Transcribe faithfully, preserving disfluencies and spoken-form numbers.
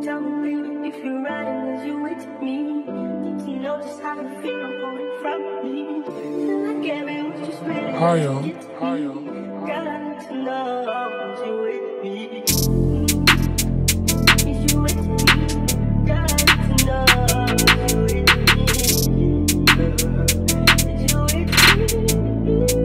Tell me, baby, if you're riding, is you with me? Did you notice how you feel going from me? Feel like everyone's just ready to get to me. Girl, I need to know, is you with me? Is you with me? Girl, I need to know, is you with me? Is you with me?